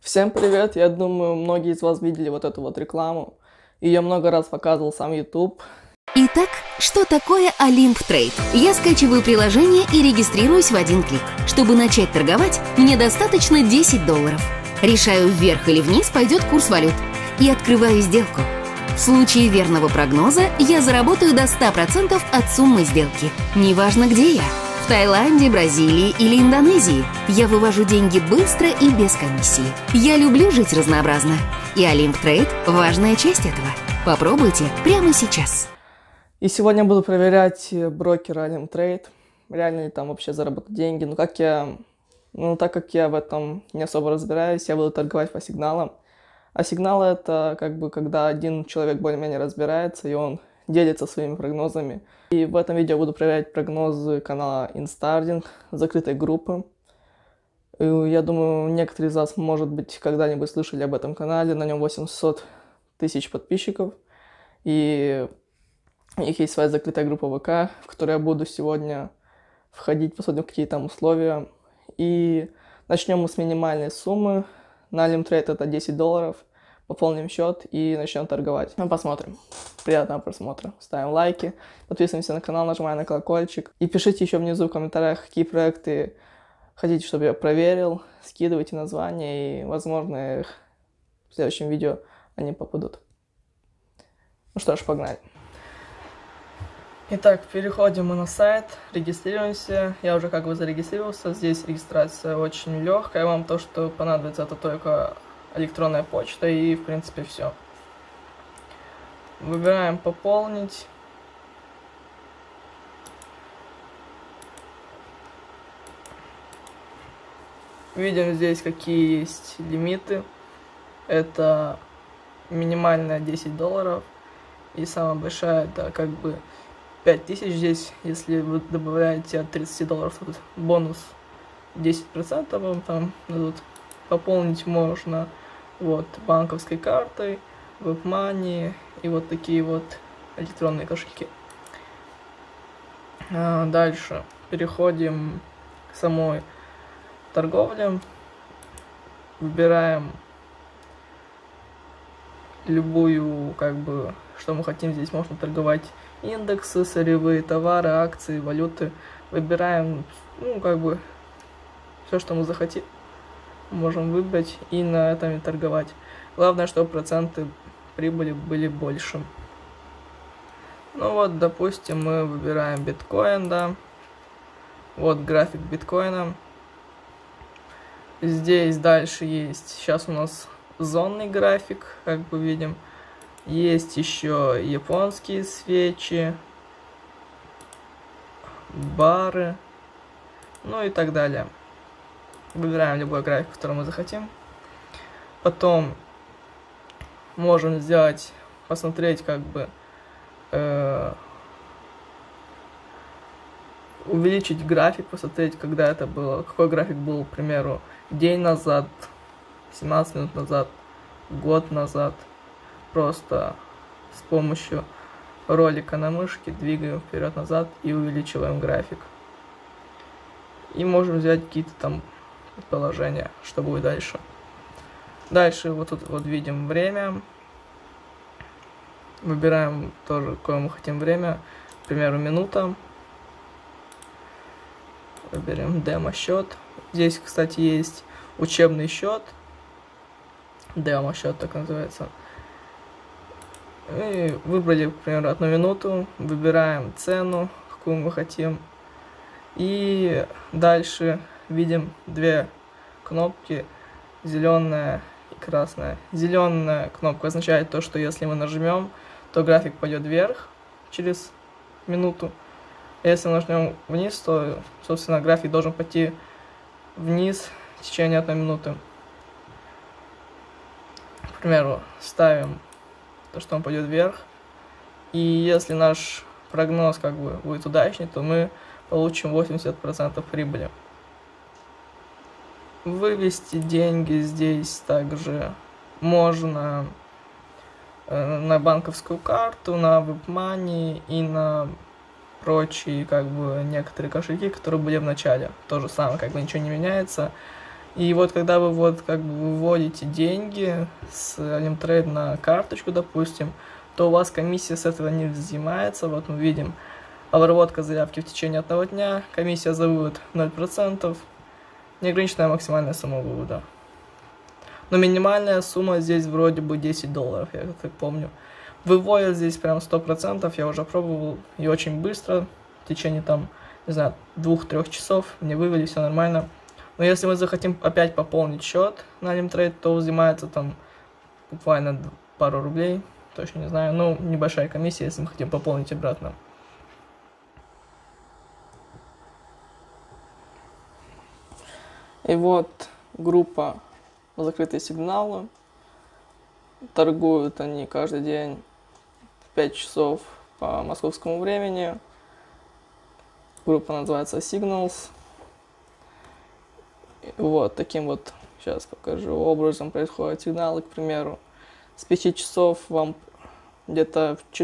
Всем привет! Я думаю, многие из вас видели вот эту вот рекламу. Ее много раз показывал сам YouTube. Итак, что такое Olymp Trade? Я скачиваю приложение и регистрируюсь в один клик. Чтобы начать торговать, мне достаточно $10. Решаю, вверх или вниз пойдет курс валют. И открываю сделку. В случае верного прогноза я заработаю до 100% от суммы сделки. Неважно, где я. В Таиланде, Бразилии или Индонезии. Я вывожу деньги быстро и без комиссии. Я люблю жить разнообразно. И Olymp Trade – важная часть этого. Попробуйте прямо сейчас. И сегодня буду проверять брокера Olymp Trade. Реально ли там вообще заработать деньги. Так как я в этом не особо разбираюсь, я буду торговать по сигналам. А сигналы это когда один человек более-менее разбирается, и он делится своими прогнозами. И в этом видео буду проверять прогнозы канала Instarding, закрытой группы. И я думаю, некоторые из вас, может быть, когда-нибудь слышали об этом канале. На нем 800 тысяч подписчиков. И у них есть своя закрытая группа ВК, в которую я буду сегодня входить, посмотрим, какие там условия. И начнем мы с минимальной суммы. На Olymp Trade это $10. Пополним счет и начнем торговать. Посмотрим. Приятного просмотра. Ставим лайки, подписываемся на канал, нажимаем на колокольчик. И пишите еще внизу в комментариях, какие проекты хотите, чтобы я проверил. Скидывайте названия, и, возможно, в следующем видео они попадут. Ну что ж, погнали. Итак, переходим мы на сайт, регистрируемся. Я уже зарегистрировался. Здесь регистрация очень легкая. Вам то, что понадобится, это только электронная почта и, в принципе, все. Выбираем «Пополнить». Видим здесь, какие есть лимиты. Это минимальная $10. И самая большая, это 5000 здесь, если вы добавляете от $30, тут бонус 10% вам там дадут. Пополнить можно банковской картой, WebMoney и вот такие вот электронные кошельки. Дальше переходим к самой торговле. Выбираем любую, что мы хотим. Здесь можно торговать индексы, сырьевые товары, акции, валюты. Выбираем, все, что мы захотим, можем выбрать и на этом и торговать. Главное, чтобы проценты прибыли были больше. Допустим, мы выбираем биткоин, да. Вот график биткоина. Здесь дальше есть, сейчас у нас зонный график, видим. Есть еще японские свечи, бары, и так далее. Выбираем любой график, который мы захотим. Потом можем посмотреть, увеличить график, посмотреть, когда это было, какой график был, к примеру, день назад, 17 минут назад, год назад. Просто с помощью ролика на мышке двигаем вперед-назад и увеличиваем график. И можем взять какие-то там предположения, что будет дальше. Дальше тут видим время. Выбираем тоже, какое мы хотим время. К примеру, минута. Выберем демо-счет. Здесь, кстати, есть учебный счет. Демо-счет так называется. И выбрали, к примеру, 1 минуту. Выбираем цену, какую мы хотим. И дальше видим две кнопки, зеленая и красная. Зеленая кнопка означает то, что если мы нажмем, то график пойдет вверх через минуту. А если мы нажмем вниз, то, собственно, график должен пойти вниз в течение 1 минуты. К примеру, ставим то, что он пойдет вверх. И если наш прогноз будет удачный, то мы получим 80% прибыли. Вывести деньги здесь также можно на банковскую карту, на WebMoney и на прочие некоторые кошельки, которые были в начале. То же самое, ничего не меняется. И вот когда вы вот как бы выводите деньги с Alimtrade на карточку, допустим, то у вас комиссия с этого не взимается. Вот мы видим, обработка заявки в течение 1 дня, комиссия за вывод 0%, неограниченная максимальная сумма вывода. Но минимальная сумма здесь вроде бы $10, я так помню. Выводят здесь прям 100%, я уже пробовал, и очень быстро, в течение там, не знаю, 2-3 часов мне вывели, все нормально. Но если мы захотим опять пополнить счет на Alimtrade, то взимается там буквально пару рублей, точно не знаю, ну, небольшая комиссия, если мы хотим пополнить обратно. И вот группа «Закрытые сигналы». Торгуют они каждый день в 5 часов по московскому времени. Группа называется Signals. Вот таким вот, сейчас покажу, образом происходят сигналы, к примеру. С 5 часов вам где-то в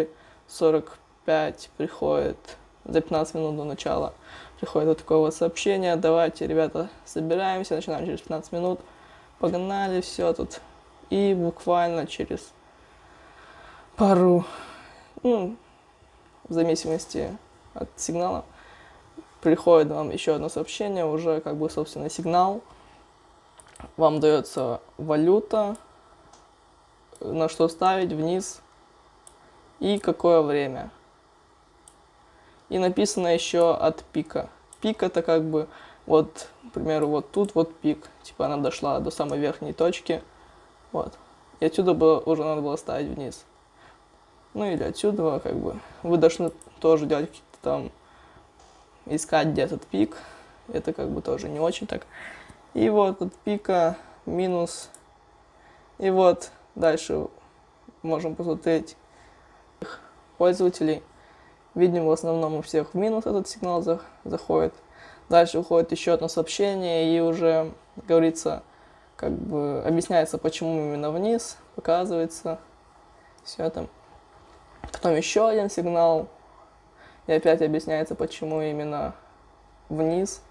4:45 приходит, за 15 минут до начала, приходит вот такое вот сообщение: давайте, ребята, собираемся, начинаем через 15 минут, погнали, все тут. И буквально через пару, в зависимости от сигнала, приходит вам еще одно сообщение, уже как бы, собственно, сигнал. Вам дается валюта, на что ставить вниз и какое время. И написано еще от пика. Пик это как бы, вот, к примеру, вот тут вот пик. Типа она дошла до самой верхней точки. Вот. И отсюда уже надо было ставить вниз. Ну или отсюда, как бы. Вы должны тоже делать какие-то там, искать где этот пик. Это как бы тоже не очень так. И вот от пика минус. И вот дальше можем посмотреть пользователей. Видим, в основном у всех в минус этот сигнал заходит. Дальше уходит еще одно сообщение, и уже говорится, как бы объясняется, почему именно вниз, показывается все это. Потом еще один сигнал, и опять объясняется, почему именно вниз.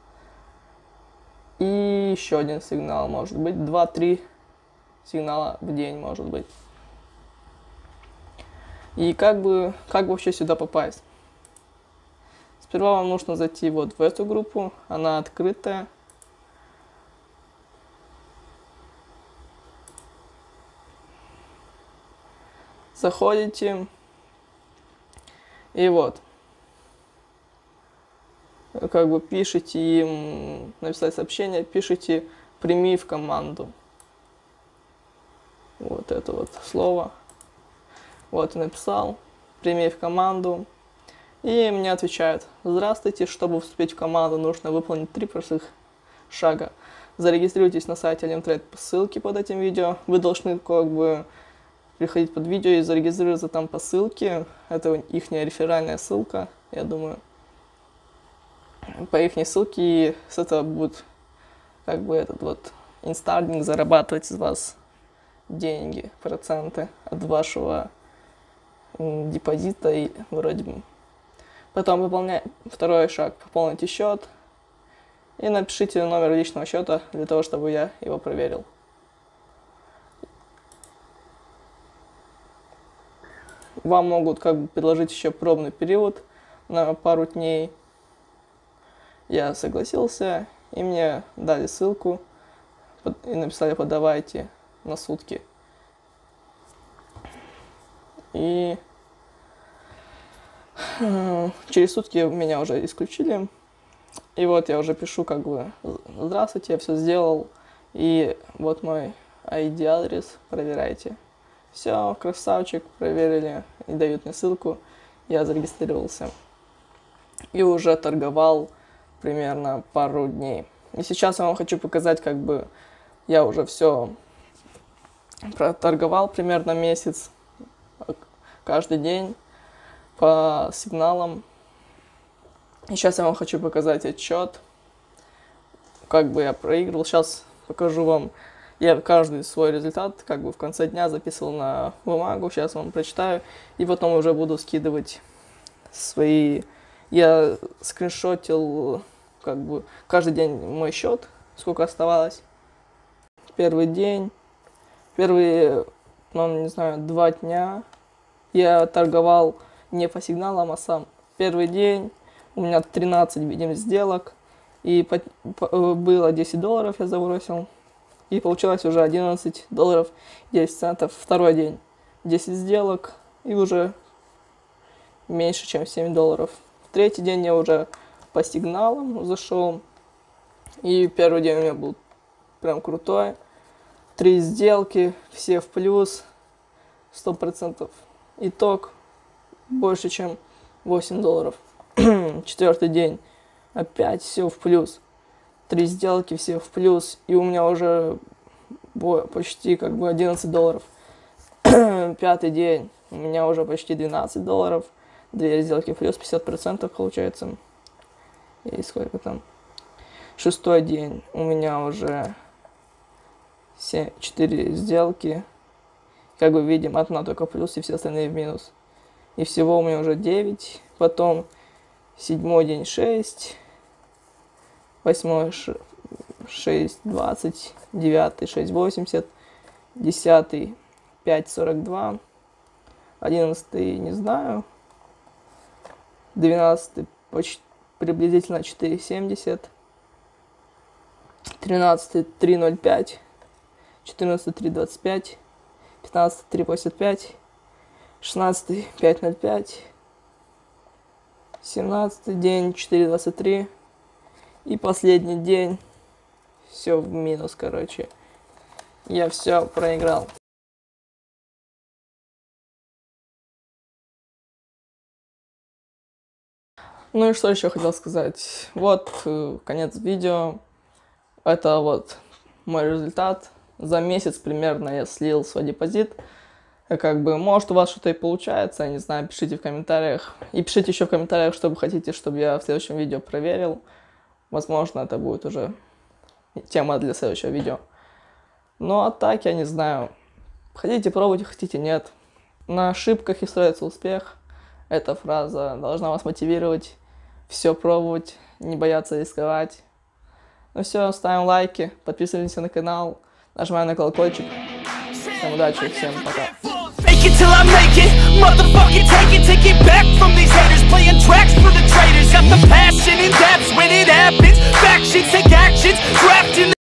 И еще один сигнал, может быть, 2-3 сигнала в день, может быть. И как вообще сюда попасть? Сперва вам нужно зайти вот в эту группу, она открытая. Заходите, и вот, как бы пишите им, написать сообщение, пишите «прими в команду». Вот это вот слово. Вот и написал «прими в команду». И мне отвечают: здравствуйте, чтобы вступить в команду, нужно выполнить 3 простых шага. Зарегистрируйтесь на сайте Alimtrade по ссылке под этим видео. Вы должны как бы приходить под видео и зарегистрироваться там по ссылке. Это их реферальная ссылка, я думаю. По их ссылке, и с этого будет как бы этот вот инстардинг зарабатывать из вас деньги, проценты от вашего депозита и вроде бы. Потом второй шаг: пополните счет и напишите номер личного счета для того, чтобы я его проверил. Вам могут как бы предложить еще пробный период на пару дней. Я согласился, и мне дали ссылку и написали: подавайте на сутки. И через сутки меня уже исключили. И вот я уже пишу как бы: здравствуйте, я все сделал. И вот мой ID-адрес, проверяйте. Все, красавчик, проверили и дают мне ссылку. Я зарегистрировался. И уже торговал примерно пару дней. И сейчас я вам хочу показать, как бы я уже все проторговал примерно месяц. Каждый день по сигналам. И сейчас я вам хочу показать отчет, как бы я проигрывал. Сейчас покажу вам. Я каждый свой результат как бы в конце дня записывал на бумагу. Сейчас вам прочитаю. И потом уже буду скидывать свои... Я скриншотил как бы каждый день мой счет, сколько оставалось. Первый день, первые, ну, не знаю, 2 дня я торговал не по сигналам, а сам. Первый день у меня 13, видимо, сделок, и было $10 я забросил, и получилось уже $11 10 центов. Второй день 10 сделок, и уже меньше, чем $7. В третий день я уже по сигналам зашел, и первый день у меня был прям крутой. 3 сделки, все в плюс, 100%. Итог больше, чем $8. Четвертый день опять все в плюс. 3 сделки, все в плюс, и у меня уже почти как бы $11. Пятый день у меня уже почти $12. 2 сделки плюс, 50% получается. И сколько там? Шестой день у меня уже 4 сделки. Как бы видим, одна только плюс и все остальные в минус. И всего у меня уже 9. Потом 7 день 6. 8 6 20. 9 6 80. 10 5 42. 11 не знаю. 12 почти приблизительно 4,70. 13 3,05. 14 3,25. 15 3,85. 16 5,05. 17 день 4,23. И последний день все в минус, короче. Я все проиграл. Ну и что еще хотел сказать. Вот конец видео. Это вот мой результат. За месяц примерно я слил свой депозит. Как бы, может, у вас что-то и получается, я не знаю, пишите в комментариях. И пишите еще в комментариях, что вы хотите, чтобы я в следующем видео проверил. Возможно, это будет уже тема для следующего видео. Ну а так, я не знаю. Хотите пробуйте, хотите нет. На ошибках и строится успех. Эта фраза должна вас мотивировать все пробовать, не бояться рисковать. Ну все, ставим лайки, подписываемся на канал, нажимаем на колокольчик. Всем удачи, всем пока. Till I make it, motherfucking take it back from these haters, playing tracks for the traitors, got the passion and that's when it happens, factions take actions, drafting